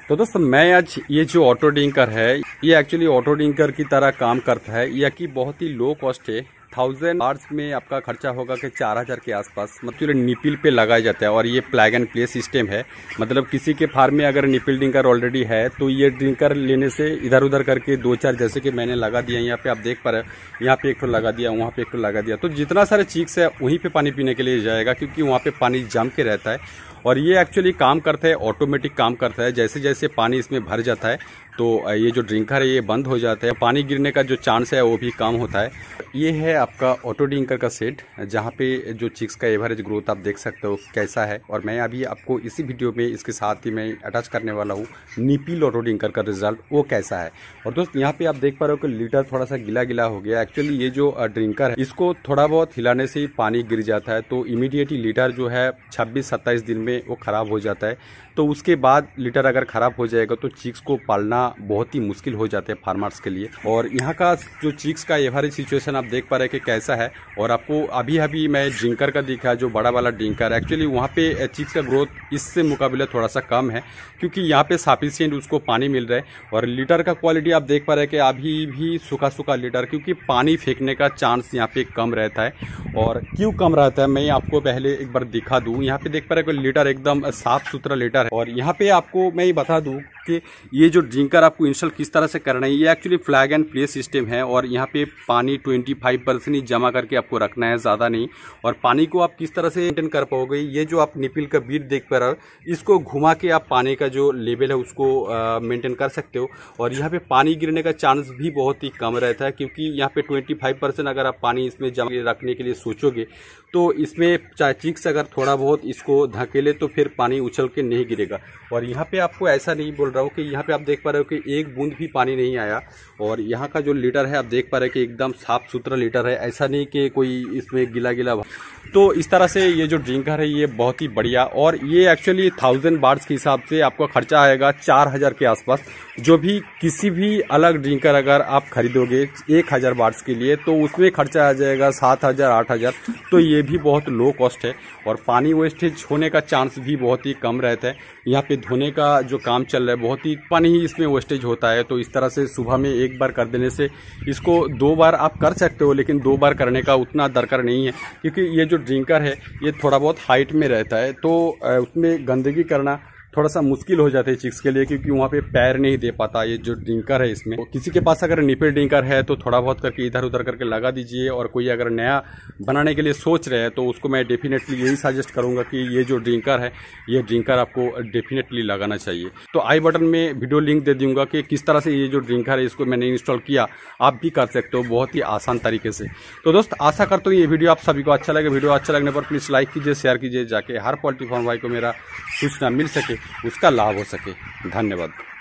तो दोस्तों मैं आज ये जो ऑटो ड्रिंकर है ये एक्चुअली ऑटो ड्रिंकर की तरह काम करता है। यह कि बहुत ही लो कॉस्ट है। 1000 आवर्स में आपका खर्चा होगा कि 4000 के आसपास। मतलब निपिल पे लगाया जाता है और ये प्लग एंड प्ले सिस्टम है। मतलब किसी के फार्म में अगर निपिल ड्रिंकर ऑलरेडी है तो ये ड्रिंकर लेने से इधर उधर करके 2-4 जैसे कि मैंने लगा दिया। यहाँ पे आप देख पा रहे हो, यहाँ पे एक ठो लगा दिया, वहाँ पे एक ठो लगा दिया, तो जितना सारे चीक्स है वहीं पे पानी पीने के लिए जाएगा, क्योंकि वहाँ पे पानी जम के रहता है। और ये एक्चुअली काम करता है, ऑटोमेटिक काम करता है। जैसे जैसे पानी इसमें भर जाता है तो ये जो ड्रिंकर है ये बंद हो जाता है, पानी गिरने का जो चांस है वो भी कम होता है। ये है आपका ऑटो ड्रिंकर का सेट, जहाँ पे जो चिक्स का एवरेज ग्रोथ आप देख सकते हो कैसा है। और मैं अभी आपको इसी वीडियो में इसके साथ ही मैं अटैच करने वाला हूँ निपिल ऑटो ड्रिंकर का रिजल्ट वो कैसा है। और दोस्त यहाँ पे आप देख पा रहे हो कि लीटर थोड़ा सा गिला गिला हो गया। एक्चुअली ये जो ड्रिंकर है इसको थोड़ा बहुत हिलाने से ही पानी गिर जाता है, तो इमीडिएटली लीटर जो है 26-27 दिन में वो खराब हो जाता है। तो उसके बाद लीटर अगर खराब हो जाएगा तो चिक्स को पालना बहुत ही मुश्किल हो जाते हैं फार्मर्स के लिए। और यहाँ का जो चिक्स का एवरेज सिचुएशन आप देख पा रहे हैं कि कैसा है। और आपको अभी मैं ड्रिंकर का दिखा, जो बड़ा वाला ड्रिंकर, एक्चुअली वहाँ पे चिक्स का ग्रोथ इससे मुकाबले थोड़ा सा कम है, क्योंकि यहाँ पे सफिशिएंट उसको पानी मिल रहा है। और लीटर का क्वालिटी आप देख पा रहे हैं कि अभी भी सूखा सूखा लीटर, क्योंकि पानी फेंकने का चांस यहाँ पे कम रहता है। और क्यों कम रहता है मैं आपको पहले एक बार दिखा दूँ। यहाँ पे देख पा रहे हैं कि लीटर एकदम साफ सुथरा लीटर है। और यहाँ पे आपको मैं बता दूँ कि ये जो ड्रिंकर आपको इंस्टॉल किस तरह से करना है। ये actually plug and play system है और यहाँ पे पानी 25% ही जमा करके आपको रखना है, ज़्यादा नहीं। और पानी को आप किस तरह से मेंटेन कर पाओगे, ये जो आप निपिल का बीट देख पा रहे हो, इसको घुमा के आप पानी का जो लेवल है उसको मेंटेन कर सकते हो। और यहाँ पे पानी गिरने का चांस भी बहुत ही कम रहता है, क्योंकि यहाँ पे 25% अगर आप पानी इसमें जमा रखने के लिए सोचोगे तो इसमें चाहे चिक्स अगर थोड़ा बहुत इसको धकेले तो फिर पानी उछल के नहीं गिरेगा। और यहाँ पे आपको ऐसा नहीं बोल रहा हूँ कि यहाँ पे आप देख पा रहे हो कि एक बूंद भी पानी नहीं आया। और यहाँ का जो लीटर है आप देख पा रहे हैं कि एकदम साफ सुथरा लीटर है, ऐसा नहीं कि कोई इसमें गिला गिला। तो इस तरह से ये जो ड्रिंकर है ये बहुत ही बढ़िया। और ये एक्चुअली 1000 बार्स के हिसाब से आपका खर्चा आएगा 4000 के आसपास। जो भी किसी भी अलग ड्रिंकर अगर आप खरीदोगे 1000 बार्स के लिए तो उसमें खर्चा आ जाएगा 7000-8000। तो ये भी बहुत लो कॉस्ट है। और पानी वेस्टेज होने का चांस भी बहुत ही कम रहता है। यहाँ पे धोने का जो काम चल रहा है बहुत ही पानी ही इसमें वेस्टेज होता है। तो इस तरह से सुबह में एक बार कर देने से इसको 2 बार आप कर सकते हो, लेकिन 2 बार करने का उतना दरकार नहीं है, क्योंकि ये जो ड्रिंकर है ये थोड़ा बहुत हाइट में रहता है। तो उसमें गंदगी करना थोड़ा सा मुश्किल हो जाता है चिक्स के लिए, क्योंकि वहाँ पे पैर नहीं दे पाता ये जो ड्रिंकर है इसमें। तो किसी के पास अगर निपिल ड्रिंकर है तो थोड़ा बहुत करके इधर उधर करके लगा दीजिए। और कोई अगर नया बनाने के लिए सोच रहे हैं तो उसको मैं डेफिनेटली यही सजेस्ट करूंगा कि ये जो ड्रिंकर है ये ड्रिंकर आपको डेफिनेटली लगाना चाहिए। तो आई बटन में वीडियो लिंक दे दूंगा कि किस तरह से ये जो ड्रिंकर है इसको मैंने इंस्टॉल किया, आप भी कर सकते हो बहुत ही आसान तरीके से। तो दोस्त आशा करता हूँ ये वीडियो आप सभी को अच्छा लगे। वीडियो अच्छा लगने पर प्लीज़ लाइक कीजिए, शेयर कीजिए, जाके हर पोल्ट्री फार्म भाई को मेरा सूचना मिल सके, उसका लाभ हो सके। धन्यवाद।